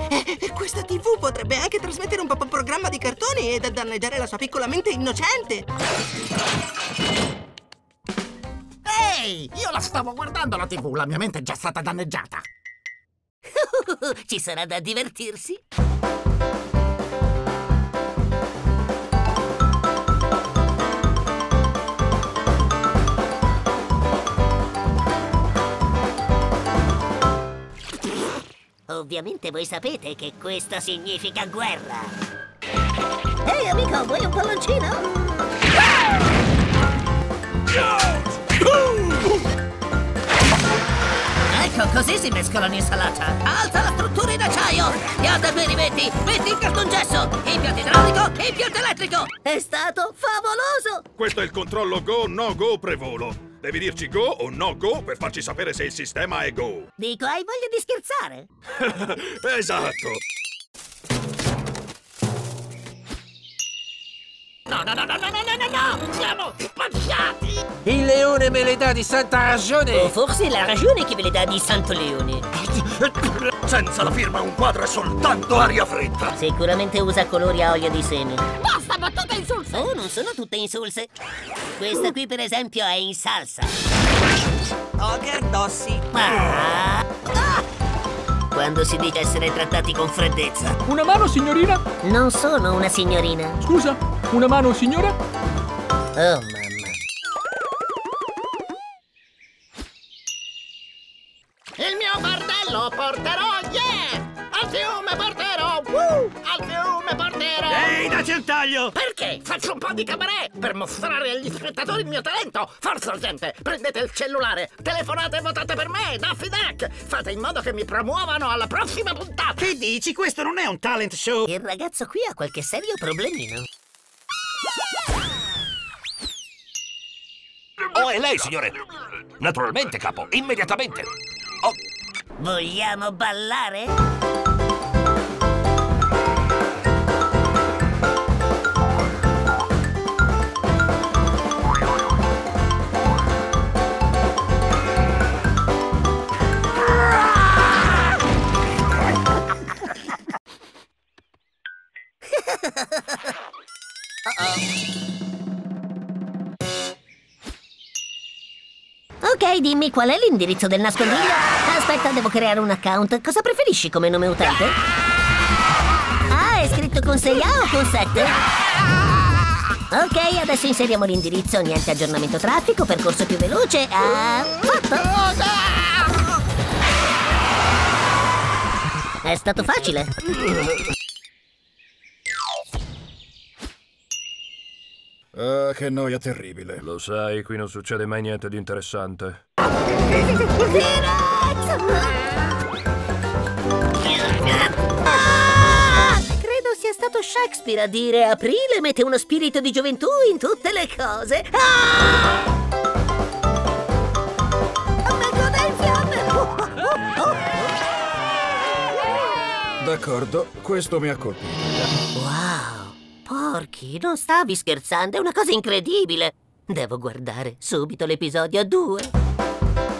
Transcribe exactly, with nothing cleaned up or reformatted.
E questa tivù potrebbe anche trasmettere un programma di cartoni e danneggiare la sua piccola mente innocente. Ehi, io la stavo guardando la tivù, la mia mente è già stata danneggiata. Ci sarà da divertirsi. Ovviamente voi sapete che questo significa guerra. Ehi amico, vuoi un palloncino? Ecco, così si mescola l'insalata. Alza la struttura in acciaio. Pianta per i venti, metti il cartongesso, impianto idraulico e impianto elettrico. È stato favoloso. Questo è il controllo go, no go prevolo. Devi dirci go o no go per farci sapere se il sistema è go. Dico, hai voglia di scherzare? Esatto. No, no, no, no, no, no, no, no, siamo spacciati! Il leone me le dà di santa ragione! O forse è la ragione che ve le dà di Santo Leone. Senza la firma un quadro è soltanto aria fritta. Sicuramente usa colori a olio di semi. Basta battute insulse! Oh, non sono tutte insulse. Questa qui, per esempio, è in salsa. Ogre Dossi. Ah. Ah. Quando si dice essere trattati con freddezza. Una mano, signorina? Non sono una signorina. Scusa, una mano, signora? Oh, mamma. Il mio fardello porterò, yeah! Al fiume porterò, woo! Al fiume porterò! Ehi, dacci un taglio! Perché? Faccio un po' di cabaret per mostrare agli spettatori il mio talento! Forza, gente! Prendete il cellulare, telefonate e votate per me, Daffy Duck! Fate in modo che mi promuovano alla prossima puntata! Che dici? Questo non è un talent show! Il ragazzo qui ha qualche serio problemino. Oh, è lei, signore! Naturalmente, capo, immediatamente! Oh. Vogliamo ballare? Ok, dimmi qual è l'indirizzo del nascondiglio? Aspetta, devo creare un account. Cosa preferisci come nome utente? Ah, è scritto con sei A o con sette? Ok, adesso inseriamo l'indirizzo. Niente aggiornamento traffico, percorso più veloce. Ah, fatto! È stato facile. Ah, che noia terribile. Lo sai, qui non succede mai niente di interessante. Ah! Credo sia stato Shakespeare a dire: aprile mette uno spirito di gioventù in tutte le cose. Ah! Me godo in fiamme! D'accordo, questo mi ha colpito. Wow! Porchi, non stavi scherzando, è una cosa incredibile! Devo guardare subito l'episodio due.